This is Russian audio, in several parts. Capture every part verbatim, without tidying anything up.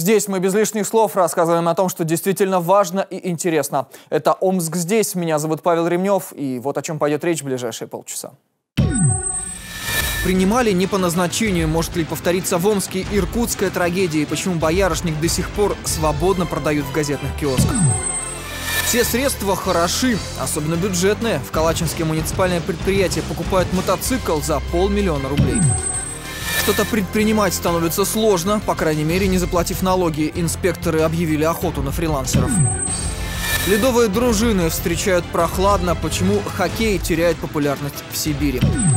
Здесь мы без лишних слов рассказываем о том, что действительно важно и интересно. Это «Омск здесь». Меня зовут Павел Ремнев, и вот о чем пойдет речь в ближайшие полчаса. Принимали не по назначению. Может ли повториться в Омске иркутская трагедия? И почему боярышник до сих пор свободно продают в газетных киосках? Все средства хороши, особенно бюджетные. В Калачинске муниципальное предприятие покупает мотоцикл за полмиллиона рублей. Что-то предпринимать становится сложно, по крайней мере, не заплатив налоги. Инспекторы объявили охоту на фрилансеров. Ледовые дружины встречают прохладно. Почему хоккей теряет популярность в Сибири?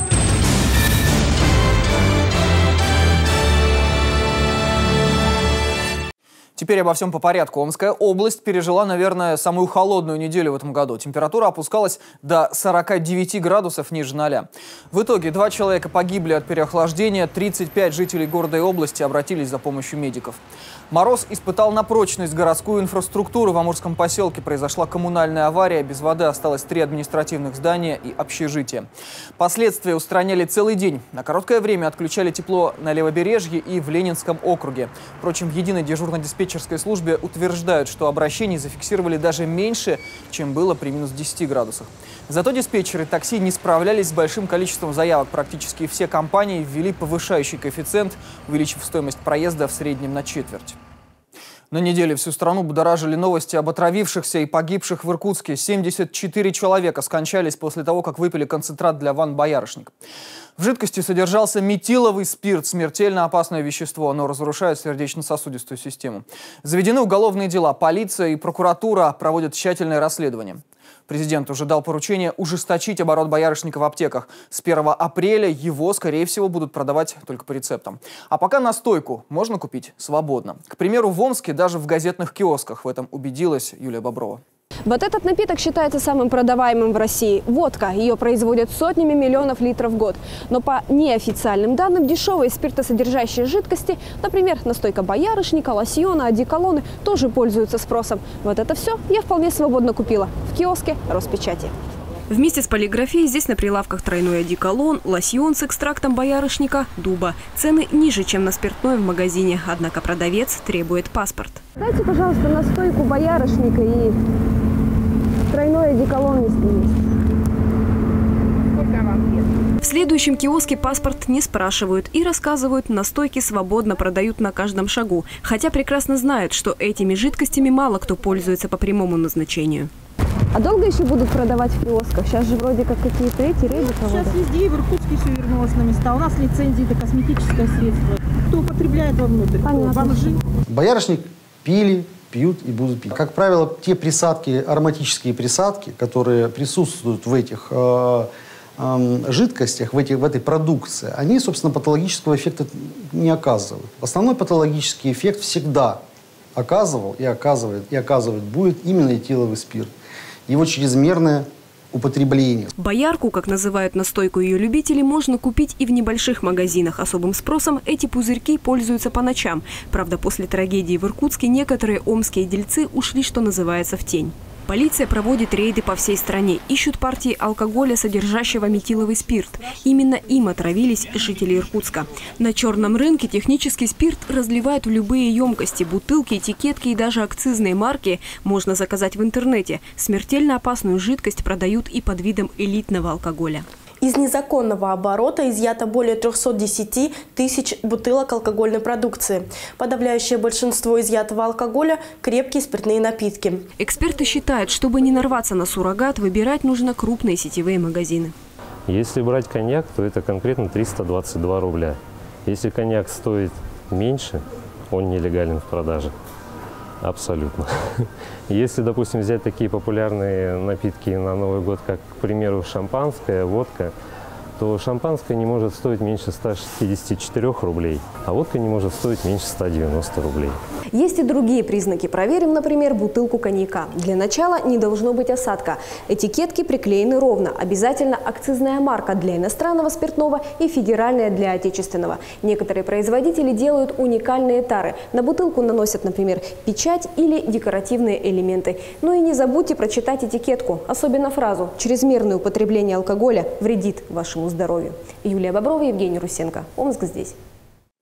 Теперь обо всем по порядку. Омская область пережила, наверное, самую холодную неделю в этом году. Температура опускалась до сорока девяти градусов ниже ноля. В итоге два человека погибли от переохлаждения, тридцать пять жителей города и области обратились за помощью медиков. Мороз испытал на прочность городскую инфраструктуру. В Амурском поселке произошла коммунальная авария. Без воды осталось три административных здания и общежития. Последствия устраняли целый день. На короткое время отключали тепло на Левобережье и в Ленинском округе. Впрочем, в единой дежурно-диспетчерской службе утверждают, что обращений зафиксировали даже меньше, чем было при минус десяти градусах. Зато диспетчеры такси не справлялись с большим количеством заявок. Практически все компании ввели повышающий коэффициент, увеличив стоимость проезда в среднем на четверть. На неделе всю страну будоражили новости об отравившихся и погибших в Иркутске. семьдесят четыре человека скончались после того, как выпили концентрат для ванн «Боярышник». В жидкости содержался метиловый спирт, смертельно опасное вещество. Оно разрушает сердечно-сосудистую систему. Заведены уголовные дела. Полиция и прокуратура проводят тщательное расследование. Президент уже дал поручение ужесточить оборот боярышника в аптеках. С первого апреля его, скорее всего, будут продавать только по рецептам. А пока настойку можно купить свободно. К примеру, в Омске даже в газетных киосках. В этом убедилась Юлия Боброва. Вот этот напиток считается самым продаваемым в России. Водка. Ее производят сотнями миллионов литров в год. Но по неофициальным данным, дешевые спиртосодержащие жидкости, например, настойка боярышника, лосьона, одеколоны, тоже пользуются спросом. Вот это все я вполне свободно купила в киоске Роспечати. Вместе с полиграфией здесь на прилавках тройной одеколон, лосьон с экстрактом боярышника, дуба. Цены ниже, чем на спиртное в магазине. Однако продавец требует паспорт. Дайте, пожалуйста, настойку боярышника и тройной одеколон, если есть. Сколько вам лет? В следующем киоске паспорт не спрашивают и рассказывают, настойки свободно продают на каждом шагу. Хотя прекрасно знают, что этими жидкостями мало кто пользуется по прямому назначению. А долго еще будут продавать в киосках? Сейчас же вроде как какие-то эти рейды проводят. Сейчас везде, в Иркутске все вернулось на места. У нас лицензии, это косметическое средство. Кто употребляет вовнутрь? Бомжи. Боярышник пили, пьют и будут пить. Как правило, те присадки, ароматические присадки, которые присутствуют в этих э, э, жидкостях, в, эти, в этой продукции, они, собственно, патологического эффекта не оказывают. Основной патологический эффект всегда оказывал и оказывает, и оказывать будет именно этиловый спирт. Его чрезмерное употребление. Боярку, как называют настойку ее любители, можно купить и в небольших магазинах. Особым спросом эти пузырьки пользуются по ночам. Правда, после трагедии в Иркутске некоторые омские дельцы ушли, что называется, в тень. Полиция проводит рейды по всей стране. Ищут партии алкоголя, содержащего метиловый спирт. Именно им отравились жители Иркутска. На черном рынке технический спирт разливают в любые емкости. Бутылки, этикетки и даже акцизные марки можно заказать в интернете. Смертельно опасную жидкость продают и под видом элитного алкоголя. Из незаконного оборота изъято более трёхсот десяти тысяч бутылок алкогольной продукции. Подавляющее большинство изъятого алкоголя – крепкие спиртные напитки. Эксперты считают, чтобы не нарваться на суррогат, выбирать нужно крупные сетевые магазины. Если брать коньяк, то это конкретно триста двадцать два рубля. Если коньяк стоит меньше, он нелегален в продаже. Абсолютно. Если, допустим, взять такие популярные напитки на Новый год, как, к примеру, шампанское, водка, то шампанское не может стоить меньше ста шестидесяти четырёх рублей, а водка не может стоить меньше ста девяноста рублей. Есть и другие признаки. Проверим, например, бутылку коньяка. Для начала не должно быть осадка. Этикетки приклеены ровно. Обязательно акцизная марка для иностранного спиртного и федеральная для отечественного. Некоторые производители делают уникальные тары. На бутылку наносят, например, печать или декоративные элементы. Ну и не забудьте прочитать этикетку, особенно фразу «Чрезмерное употребление алкоголя вредит вашему здоровью». Юлия Боброва, Евгений Русенко. Омск здесь.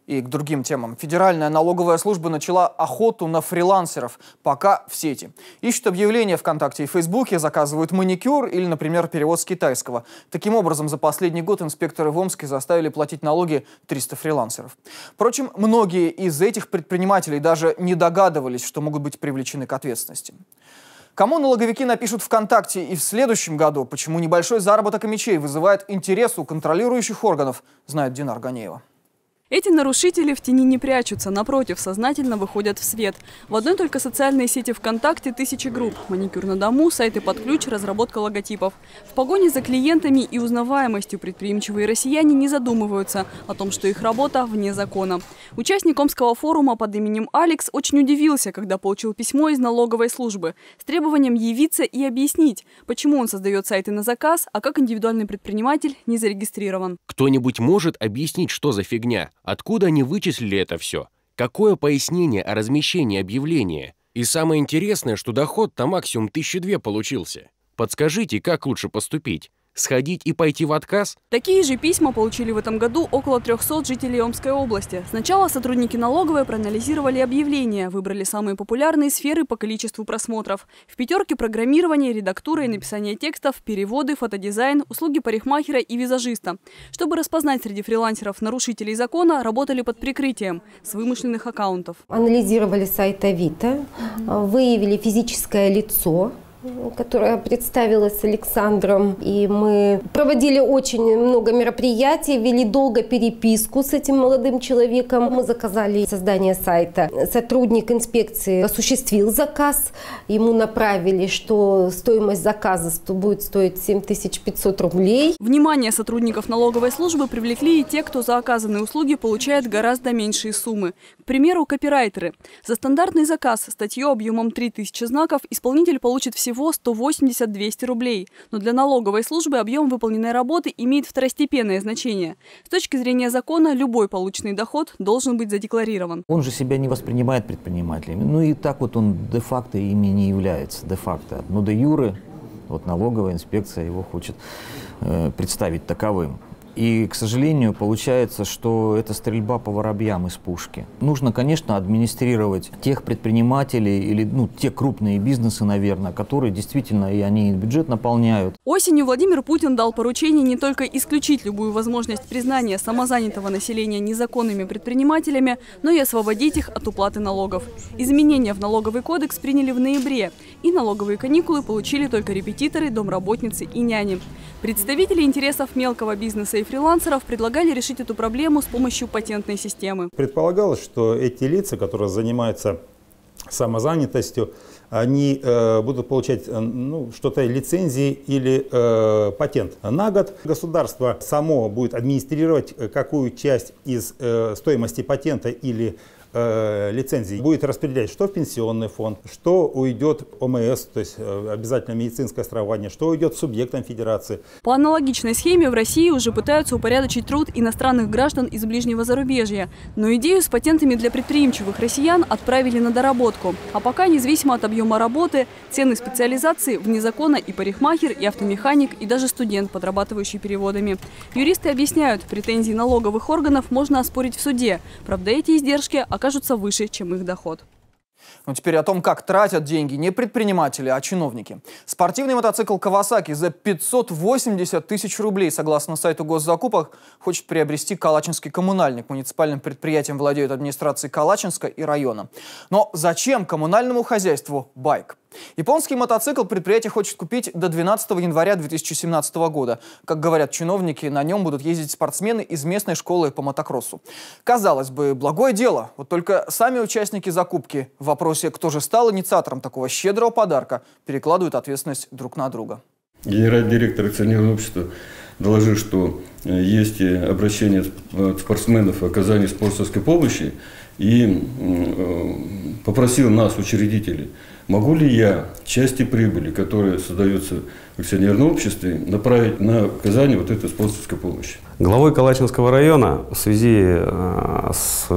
И к другим темам. Федеральная налоговая служба начала охоту на фрилансеров, пока в сети. Ищут объявления ВКонтакте и Фейсбуке, заказывают маникюр или, например, перевод с китайского. Таким образом, за последний год инспекторы в Омске заставили платить налоги триста фрилансеров. Впрочем, многие из этих предпринимателей даже не догадывались, что могут быть привлечены к ответственности. Кому налоговики напишут ВКонтакте и в следующем году, почему небольшой заработок и мечей вызывает интерес у контролирующих органов, знает Динар Ганеева. Эти нарушители в тени не прячутся, напротив, сознательно выходят в свет. В одной только социальной сети ВКонтакте тысячи групп. Маникюр на дому, сайты под ключ, разработка логотипов. В погоне за клиентами и узнаваемостью предприимчивые россияне не задумываются о том, что их работа вне закона. Участник Омского форума под именем Алекс очень удивился, когда получил письмо из налоговой службы с требованием явиться и объяснить, почему он создает сайты на заказ, а как индивидуальный предприниматель не зарегистрирован. Кто-нибудь может объяснить, что за фигня? Откуда они вычислили это все? Какое пояснение о размещении объявления? И самое интересное, что доход-то максимум тысячи две получился. Подскажите, как лучше поступить? Сходить и пойти в отказ? Такие же письма получили в этом году около трёхсот жителей Омской области. Сначала сотрудники налоговой проанализировали объявления, выбрали самые популярные сферы по количеству просмотров. В пятерке программирование, редактура и написание текстов, переводы, фотодизайн, услуги парикмахера и визажиста. Чтобы распознать среди фрилансеров нарушителей закона, работали под прикрытием с вымышленных аккаунтов. Анализировали сайт Авито, выявили физическое лицо, которая представилась Александром. И мы проводили очень много мероприятий, вели долго переписку с этим молодым человеком. Мы заказали создание сайта. Сотрудник инспекции осуществил заказ. Ему направили, что стоимость заказа будет стоить семь тысяч пятьсот рублей. Внимание сотрудников налоговой службы привлекли и те, кто за оказанные услуги получает гораздо меньшие суммы. К примеру, копирайтеры. За стандартный заказ, статью объемом три тысячи знаков, исполнитель получит всего сто восемьдесят — двести рублей. Но для налоговой службы объем выполненной работы имеет второстепенное значение. С точки зрения закона, любой полученный доход должен быть задекларирован. Он же себя не воспринимает предпринимателями. Ну и так вот он де-факто ими не является. Де-факто. Но де-юре вот налоговая инспекция его хочет э, представить таковым. И, к сожалению, получается, что это стрельба по воробьям из пушки. Нужно, конечно, администрировать тех предпринимателей или ну, те крупные бизнесы, наверное, которые действительно и они бюджет наполняют. Осенью Владимир Путин дал поручение не только исключить любую возможность признания самозанятого населения незаконными предпринимателями, но и освободить их от уплаты налогов. Изменения в налоговый кодекс приняли в ноябре, и налоговые каникулы получили только репетиторы, домработницы и няни. Представители интересов мелкого бизнеса и фрилансеров предлагали решить эту проблему с помощью патентной системы. Предполагалось, что эти лица, которые занимаются самозанятостью, они э, будут получать э, ну, что-то лицензии или э, патент на год. Государство само будет администрировать, какую часть из э, стоимости патента или э, лицензии будет распределять, что в пенсионный фонд, что уйдет ОМС, то есть э, обязательно медицинское страхование, что уйдет субъектам федерации. По аналогичной схеме в России уже пытаются упорядочить труд иностранных граждан из ближнего зарубежья. Но идею с патентами для предприимчивых россиян отправили на доработку. А пока, независимо от объема работы, цены специализации вне закона и парикмахер, и автомеханик, и даже студент, подрабатывающий переводами. Юристы объясняют, претензии налоговых органов можно оспорить в суде. Правда, эти издержки окажутся выше, чем их доход. Ну, теперь о том, как тратят деньги не предприниматели, а чиновники. Спортивный мотоцикл «Кавасаки» за пятьсот восемьдесят тысяч рублей, согласно сайту госзакупок, хочет приобрести калачинский коммунальник. Муниципальным предприятием владеют администрации Калачинска и района. Но зачем коммунальному хозяйству байк? Японский мотоцикл предприятие хочет купить до двенадцатого января две тысячи семнадцатого года. Как говорят чиновники, на нем будут ездить спортсмены из местной школы по мотокроссу. Казалось бы, благое дело. Вот только сами участники закупки в вопросе, кто же стал инициатором такого щедрого подарка, перекладывают ответственность друг на друга. Генеральный директор акционерного общества доложил, что есть обращение спортсменов о оказании спонсорской помощи и попросил нас, учредителей, могу ли я части прибыли, которая создается в акционерном обществе, направить на оказание вот этой спонсорской помощи. Главой Калачинского района в связи с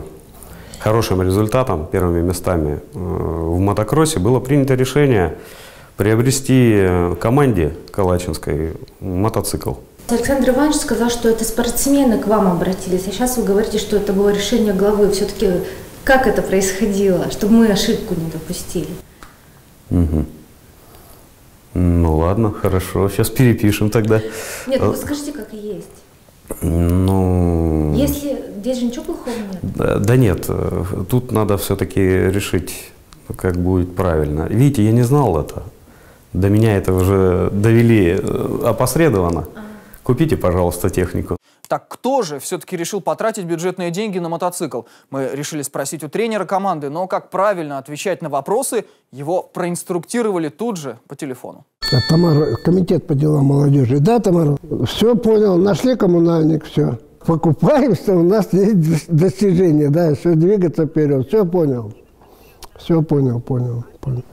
хорошим результатом, первыми местами в мотокроссе, было принято решение приобрести команде калачинской мотоцикл. Александр Иванович сказал, что это спортсмены к вам обратились, а сейчас вы говорите, что это было решение главы. Все-таки как это происходило, чтобы мы ошибку не допустили? Угу. Ну ладно, хорошо, сейчас перепишем тогда. Нет, вы скажите, как и есть. Ну... Если здесь же ничего плохого нет? Да, да нет, тут надо все-таки решить, как будет правильно. Видите, я не знал это. До меня это уже довели опосредованно. А. Купите, пожалуйста, технику. Так кто же все-таки решил потратить бюджетные деньги на мотоцикл? Мы решили спросить у тренера команды, но как правильно отвечать на вопросы, его проинструктировали тут же по телефону. А Тамара, комитет по делам молодежи. Да, Тамара? Все понял, нашли коммунальник, все. Покупаем, что у нас есть достижения, да, все двигаться вперед. Все понял. Все понял, понял, понял.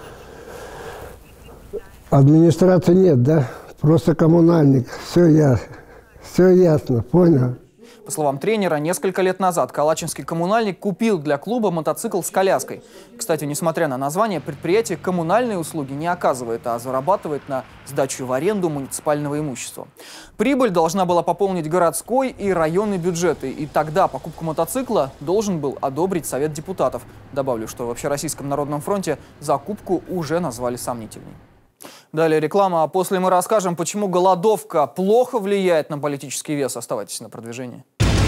Администрации нет, да? Просто коммунальник. Все ясно. Все ясно, понял. По словам тренера, несколько лет назад калачинский коммунальник купил для клуба мотоцикл с коляской. Кстати, несмотря на название, предприятие коммунальные услуги не оказывает, а зарабатывает на сдачу в аренду муниципального имущества. Прибыль должна была пополнить городской и районный бюджеты, и тогда покупку мотоцикла должен был одобрить Совет депутатов. Добавлю, что в Общероссийском народном фронте закупку уже назвали сомнительной. Далее реклама, а после мы расскажем, почему голодовка плохо влияет на политический вес. Оставайтесь на продвижении.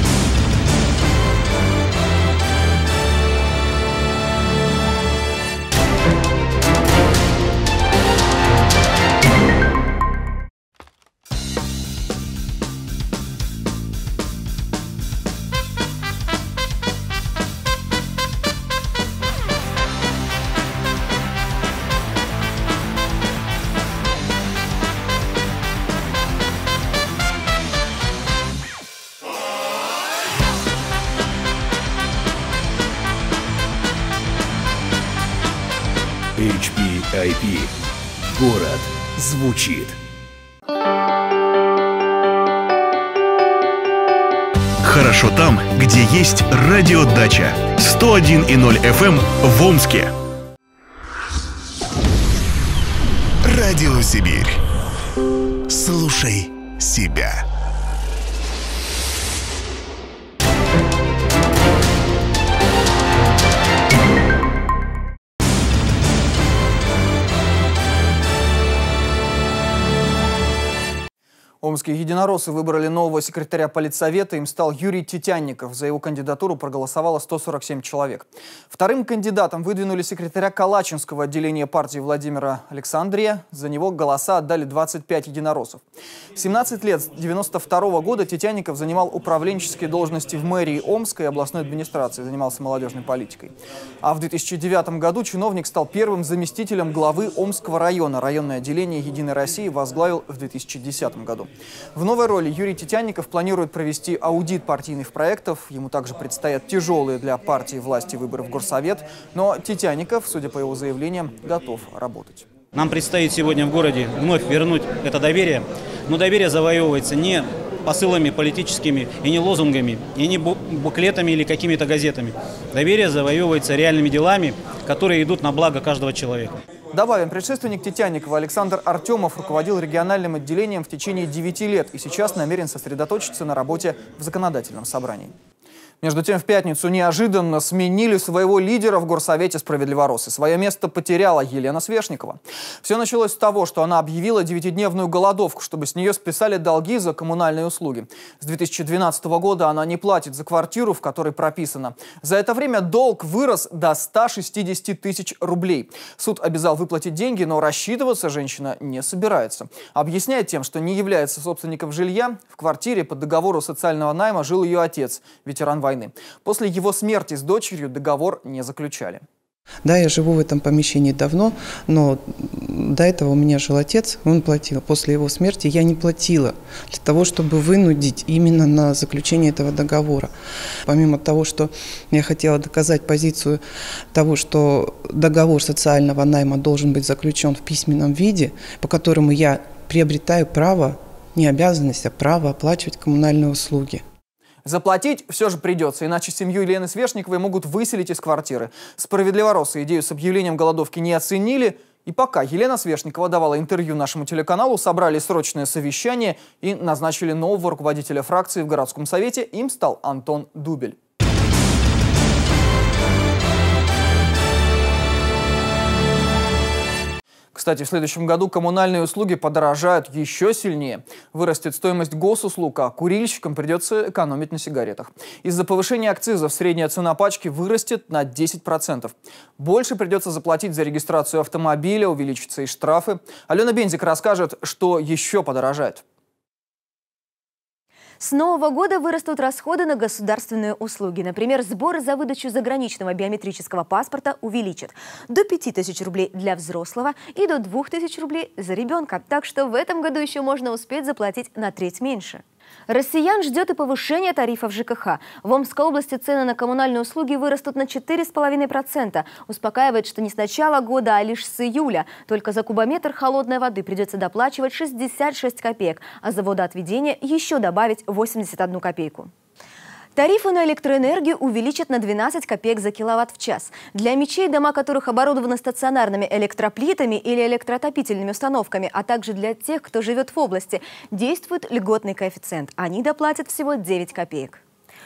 эйч пи ай пи. Город звучит. Хорошо там, где есть радиодача. сто один и ноль эф эм в Омске. Радио Сибирь. Слушай себя. Омские единороссы выбрали нового секретаря политсовета. Им стал Юрий Тетянников. За его кандидатуру проголосовало сто сорок семь человек. Вторым кандидатом выдвинули секретаря Калачинского отделения партии Владимира Александрия. За него голоса отдали двадцать пять единороссов. семнадцать лет с девяносто второго года Тетянников занимал управленческие должности в мэрии Омской и областной администрации, занимался молодежной политикой. А в две тысячи девятом году чиновник стал первым заместителем главы Омского района. Районное отделение «Единой России» возглавил в две тысячи десятом году. В новой роли Юрий Тетянников планирует провести аудит партийных проектов. Ему также предстоят тяжелые для партии власти выборы в Горсовет. Но Тетянников, судя по его заявлениям, готов работать. Нам предстоит сегодня в городе вновь вернуть это доверие. Но доверие завоевывается не посылами политическими, и не лозунгами, и не буклетами или какими-то газетами. Доверие завоевывается реальными делами, которые идут на благо каждого человека. Добавим, предшественник Тетянникова Александр Артемов руководил региональным отделением в течение девяти лет и сейчас намерен сосредоточиться на работе в законодательном собрании. Между тем, в пятницу неожиданно сменили своего лидера в Горсовете «Справедливороссы». Свое место потеряла Елена Свешникова. Все началось с того, что она объявила девятидневную голодовку, чтобы с нее списали долги за коммунальные услуги. С две тысячи двенадцатого года она не платит за квартиру, в которой прописана. За это время долг вырос до ста шестидесяти тысяч рублей. Суд обязал выплатить деньги, но рассчитываться женщина не собирается. Объясняет тем, что не является собственником жилья. В квартире по договору социального найма жил ее отец, ветеран войны. После его смерти с дочерью договор не заключали. Да, я живу в этом помещении давно, но до этого у меня жил отец, он платил. После его смерти я не платила для того, чтобы вынудить именно на заключение этого договора. Помимо того, что я хотела доказать позицию того, что договор социального найма должен быть заключен в письменном виде, по которому я приобретаю право, не обязанность, а право оплачивать коммунальные услуги. Заплатить все же придется, иначе семью Елены Свешниковой могут выселить из квартиры. Справедливороссы идею с объявлением голодовки не оценили И пока Елена Свешникова давала интервью нашему телеканалу, собрали срочное совещание и назначили нового руководителя фракции в городском совете. Им стал Антон Дубель. Кстати, в следующем году коммунальные услуги подорожают еще сильнее. Вырастет стоимость госуслуг, а курильщикам придется экономить на сигаретах. Из-за повышения акцизов средняя цена пачки вырастет на десять процентов. Больше придется заплатить за регистрацию автомобиля, увеличатся и штрафы. Алена Бензик расскажет, что еще подорожает. С нового года вырастут расходы на государственные услуги. Например, сборы за выдачу заграничного биометрического паспорта увеличат до пяти тысяч рублей для взрослого и до двух тысяч рублей за ребенка. Так что в этом году еще можно успеть заплатить на треть меньше. Россиян ждет и повышение тарифов ЖКХ. В Омской области цены на коммунальные услуги вырастут на четыре с половиной процента. Успокаивает, что не с начала года, а лишь с июля. Только за кубометр холодной воды придется доплачивать шестьдесят шесть копеек, а за водоотведение еще добавить восемьдесят одну копейку. Тарифы на электроэнергию увеличат на двенадцать копеек за киловатт в час. Для мечей, дома которых оборудованы стационарными электроплитами или электроотопительными установками, а также для тех, кто живет в области, действует льготный коэффициент. Они доплатят всего девять копеек.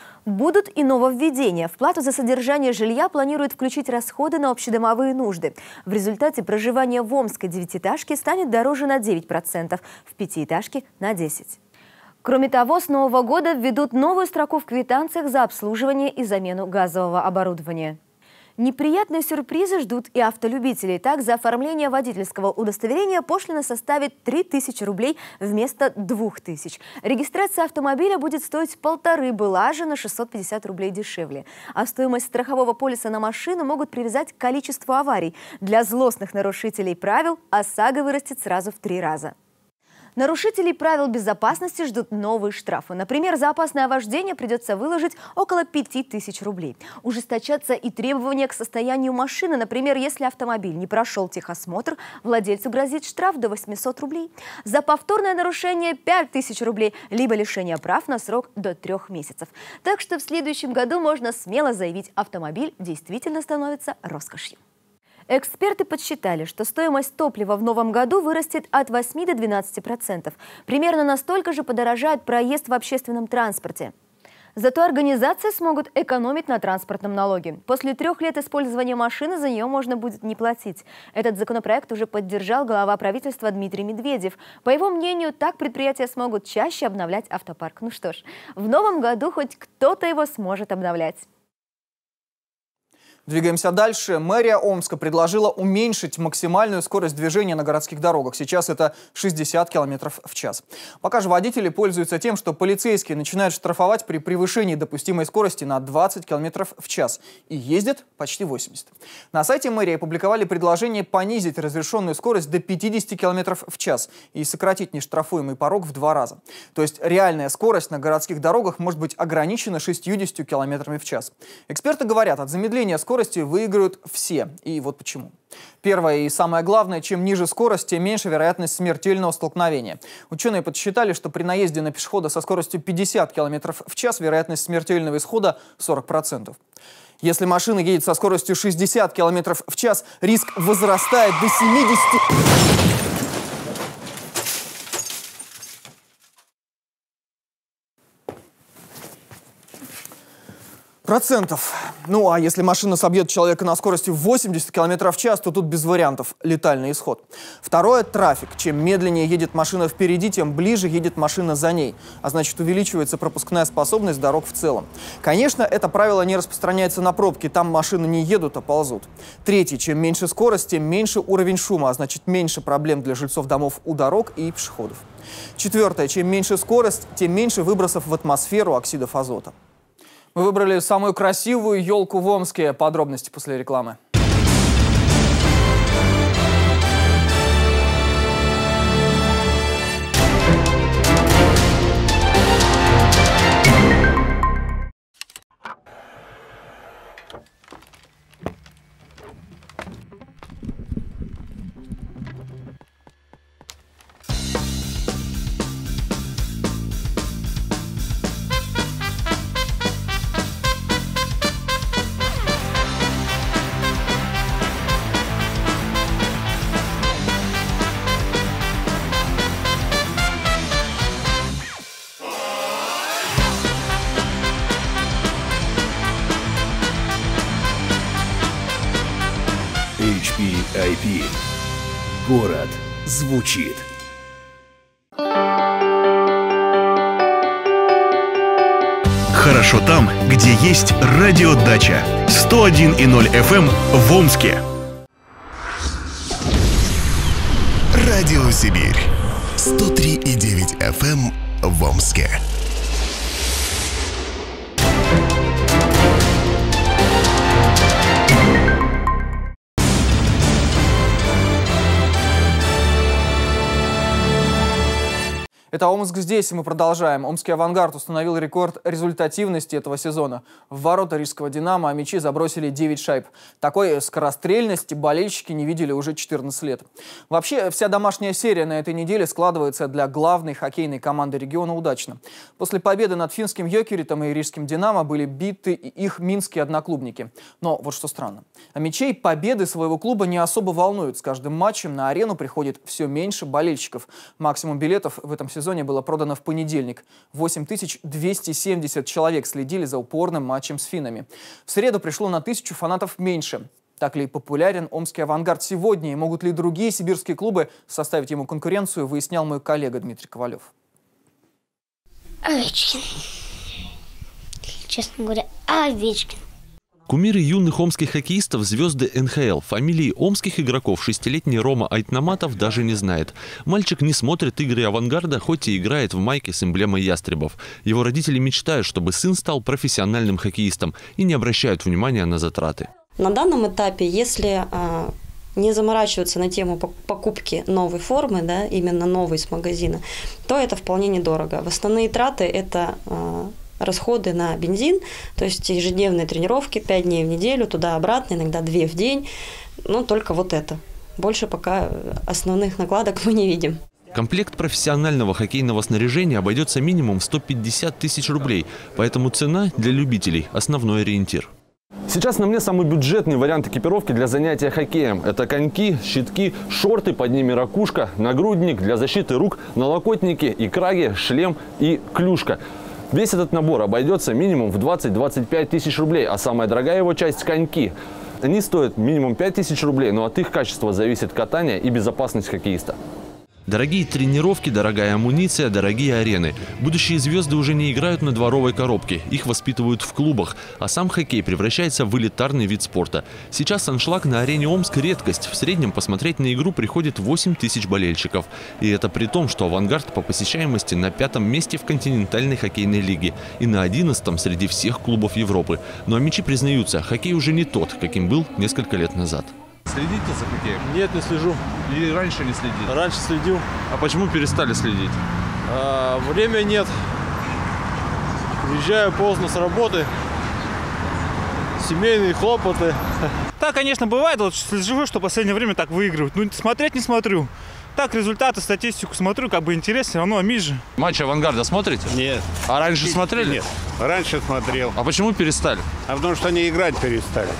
Будут и нововведения. В плату за содержание жилья планируют включить расходы на общедомовые нужды. В результате проживание в омской девятиэтажке станет дороже на девять процентов, в пятиэтажке – на десять процентов. Кроме того, с нового года введут новую строку в квитанциях за обслуживание и замену газового оборудования. Неприятные сюрпризы ждут и автолюбителей. Так, за оформление водительского удостоверения пошлина составит три тысячи рублей вместо двух тысяч. Регистрация автомобиля будет стоить полторы, была же на шестьсот пятьдесят рублей дешевле. А стоимость страхового полиса на машину могут привязать к количеству аварий. Для злостных нарушителей правил ОСАГО вырастет сразу в три раза. Нарушителей правил безопасности ждут новые штрафы. Например, за опасное вождение придется выложить около пяти тысяч рублей. Ужесточатся и требования к состоянию машины. Например, если автомобиль не прошел техосмотр, владельцу грозит штраф до восьмисот рублей. За повторное нарушение пять тысяч рублей, либо лишение прав на срок до трех месяцев. Так что в следующем году можно смело заявить, автомобиль действительно становится роскошью. Эксперты подсчитали, что стоимость топлива в новом году вырастет от восьми до двенадцати процентов. Примерно настолько же подорожает проезд в общественном транспорте. Зато организации смогут экономить на транспортном налоге. После трех лет использования машины за нее можно будет не платить. Этот законопроект уже поддержал глава правительства Дмитрий Медведев. По его мнению, так предприятия смогут чаще обновлять автопарк. Ну что ж, в новом году хоть кто-то его сможет обновлять. Двигаемся дальше. Мэрия Омска предложила уменьшить максимальную скорость движения на городских дорогах. Сейчас это шестьдесят километров в час. Пока же водители пользуются тем, что полицейские начинают штрафовать при превышении допустимой скорости на двадцать километров в час. И ездят почти восемьдесят. На сайте мэрии опубликовали предложение понизить разрешенную скорость до пятидесяти километров в час и сократить нештрафуемый порог в два раза. То есть реальная скорость на городских дорогах может быть ограничена шестьюдесятью километрами в час. Эксперты говорят, от замедления скорости выиграют все. И вот почему. Первое и самое главное, чем ниже скорость, тем меньше вероятность смертельного столкновения. Ученые подсчитали, что при наезде на пешехода со скоростью пятьдесят километров в час вероятность смертельного исхода сорок процентов. Если машина едет со скоростью шестьдесят километров в час, риск возрастает до семидесяти... процентов. Ну, а если машина собьет человека на скорости восемьдесят километров в час, то тут без вариантов летальный исход. Второе – трафик. Чем медленнее едет машина впереди, тем ближе едет машина за ней. А значит, увеличивается пропускная способность дорог в целом. Конечно, это правило не распространяется на пробки. Там машины не едут, а ползут. Третье – чем меньше скорость, тем меньше уровень шума, а значит, меньше проблем для жильцов домов у дорог и пешеходов. Четвертое – чем меньше скорость, тем меньше выбросов в атмосферу оксидов азота. Мы выбрали самую красивую елку в Омске. Подробности после рекламы. России. Город звучит. Хорошо там, где есть радиодача. сто один и ноль эф эм в Омске. Радио Сибирь. сто три и девять эф эм в Омске. Это Омск здесь, и мы продолжаем. Омский «Авангард» установил рекорд результативности этого сезона. В ворота рижского «Динамо» мячи забросили девять шайб. Такой скорострельности болельщики не видели уже четырнадцать лет. Вообще, вся домашняя серия на этой неделе складывается для главной хоккейной команды региона удачно. После победы над финским «Йокеритом» и рижским «Динамо» были биты их минские одноклубники. Но вот что странно. А мячей победы своего клуба не особо волнуют. С каждым матчем на арену приходит все меньше болельщиков. Максимум билетов в этом сезоне сезоне было продано в понедельник. восемь тысяч двести семьдесят человек следили за упорным матчем с финнами. В среду пришло на тысячу фанатов меньше. Так ли популярен омский «Авангард» сегодня? И могут ли другие сибирские клубы составить ему конкуренцию, выяснял мой коллега Дмитрий Ковалев. Овечкин. Честно говоря, Овечкин. Кумиры юных омских хоккеистов – звезды эн ха эл. Фамилии омских игроков шестилетний Рома Айтнаматов даже не знает. Мальчик не смотрит игры «Авангарда», хоть и играет в майке с эмблемой ястребов. Его родители мечтают, чтобы сын стал профессиональным хоккеистом и не обращают внимания на затраты. На данном этапе, если э, не заморачиваться на тему покупки новой формы, да, именно новой с магазина, то это вполне недорого. В основные траты – это… Э, расходы на бензин, то есть ежедневные тренировки, пять дней в неделю, туда-обратно, иногда две в день. Но только вот это. Больше пока основных накладок мы не видим. Комплект профессионального хоккейного снаряжения обойдется минимум в сто пятьдесят тысяч рублей, поэтому цена для любителей – основной ориентир. Сейчас на мне самый бюджетный вариант экипировки для занятия хоккеем. Это коньки, щитки, шорты, под ними ракушка, нагрудник для защиты рук, налокотники, и краги, шлем и клюшка. Весь этот набор обойдется минимум в двадцать-двадцать пять тысяч рублей, а самая дорогая его часть – коньки. Они стоят минимум пять тысяч рублей, но от их качества зависит катание и безопасность хоккеиста. Дорогие тренировки, дорогая амуниция, дорогие арены. Будущие звезды уже не играют на дворовой коробке. Их воспитывают в клубах. А сам хоккей превращается в элитарный вид спорта. Сейчас аншлаг на арене Омск – редкость. В среднем посмотреть на игру приходит восемь тысяч болельщиков. И это при том, что «Авангард» по посещаемости на пятом месте в континентальной хоккейной лиге и на одиннадцатом среди всех клубов Европы. Но амичи признаются, хоккей уже не тот, каким был несколько лет назад. Следите за хоккеем? Нет, не слежу. Или раньше не следили? Раньше следил. А почему перестали следить? А, время нет. Приезжаю поздно с работы. Семейные хлопоты. Да, конечно, бывает. Вот слежу, что в последнее время так выигрывают. Ну, смотреть не смотрю. Так, результаты, статистику смотрю, как бы интересно, все равно амич же. Матч «Авангарда» смотрите? Нет. А раньше Нет. смотрели? Нет. Раньше смотрел. А почему перестали? А потому что они играть перестали.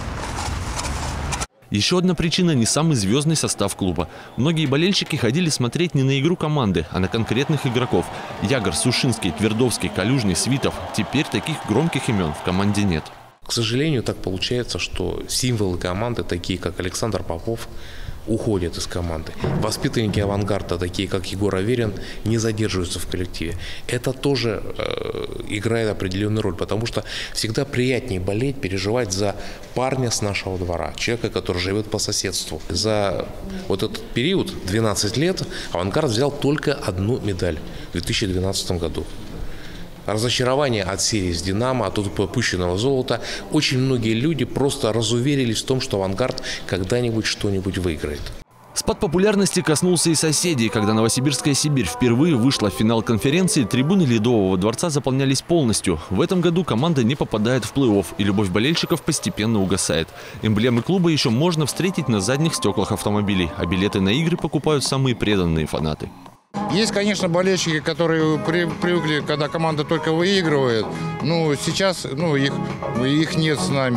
Еще одна причина – не самый звездный состав клуба. Многие болельщики ходили смотреть не на игру команды, а на конкретных игроков. Ягор, Сушинский, Твердовский, Калюжный, Свитов. Теперь таких громких имен в команде нет. К сожалению, так получается, что символы команды, такие как Александр Попов, уходят из команды. Воспитанники «Авангарда», такие как Егор Аверин, не задерживаются в коллективе. Это тоже э, играет определенную роль, потому что всегда приятнее болеть, переживать за парня с нашего двора, человека, который живет по соседству. За вот этот период, двенадцать лет, «Авангард» взял только одну медаль в две тысячи двенадцатом году. Разочарование от серии с «Динамо», от упущенного золота. Очень многие люди просто разуверились в том, что «Авангард» когда-нибудь что-нибудь выиграет. Спад популярности коснулся и соседей. Когда новосибирская «Сибирь» впервые вышла в финал конференции, трибуны Ледового дворца заполнялись полностью. В этом году команда не попадает в плей-офф, и любовь болельщиков постепенно угасает. Эмблемы клуба еще можно встретить на задних стеклах автомобилей, а билеты на игры покупают самые преданные фанаты. Есть, конечно, болельщики, которые при, привыкли, когда команда только выигрывает. Ну, сейчас ну, их, их нет с нами.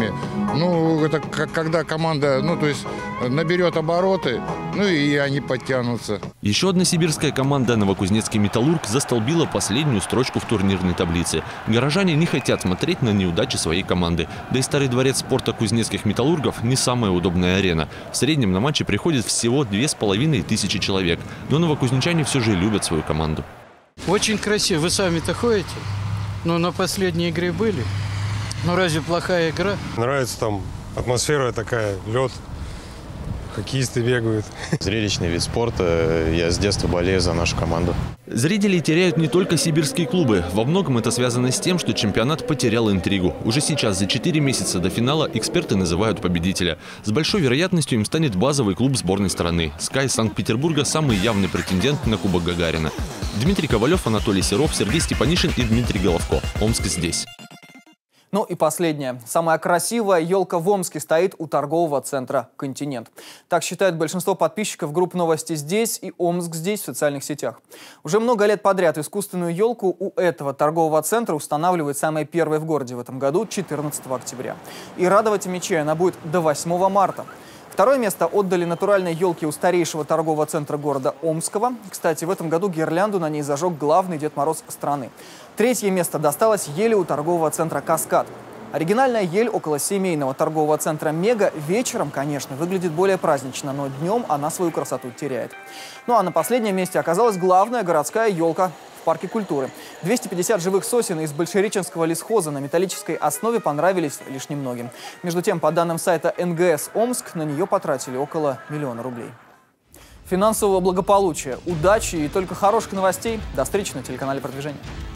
Ну, это как, когда команда, ну, то есть наберет обороты, ну и они подтянутся. Еще одна сибирская команда «Новокузнецкий Металлург» застолбила последнюю строчку в турнирной таблице. Горожане не хотят смотреть на неудачи своей команды. Да и старый дворец спорта кузнецких металлургов не самая удобная арена. В среднем на матче приходит всего две с половиной тысячи человек. Но новокузнечане все же любят свою команду. Очень красиво. Вы сами-то ходите? Ну, на последней игре были. Ну, разве плохая игра? Нравится там атмосфера такая, лед, хоккеисты бегают. Зрелищный вид спорта. Я с детства болею за нашу команду. Зрителей теряют не только сибирские клубы. Во многом это связано с тем, что чемпионат потерял интригу. Уже сейчас, за четыре месяца до финала, эксперты называют победителя. С большой вероятностью им станет базовый клуб сборной страны. «Скай» Санкт-Петербурга – самый явный претендент на Кубок Гагарина. Дмитрий Ковалев, Анатолий Серов, Сергей Степанишин и Дмитрий Головко. Омск здесь. Ну и последнее. Самая красивая елка в Омске стоит у торгового центра «Континент». Так считают большинство подписчиков групп «Новости здесь» и «Омск здесь» в социальных сетях. Уже много лет подряд искусственную елку у этого торгового центра устанавливают самые первые в городе в этом году, четырнадцатого октября. И радовать мечей она будет до восьмого марта. Второе место отдали натуральной елке у старейшего торгового центра города Омского. Кстати, в этом году гирлянду на ней зажег главный Дед Мороз страны. Третье место досталось ели у торгового центра «Каскад». Оригинальная ель около семейного торгового центра «Мега» вечером, конечно, выглядит более празднично, но днем она свою красоту теряет. Ну а на последнем месте оказалась главная городская елка в парке культуры. двести пятьдесят живых сосен из большереченского лесхоза на металлической основе понравились лишь немногим. Между тем, по данным сайта эн гэ эс Омск, на нее потратили около миллиона рублей. Финансового благополучия, удачи и только хороших новостей. До встречи на телеканале «Продвижение».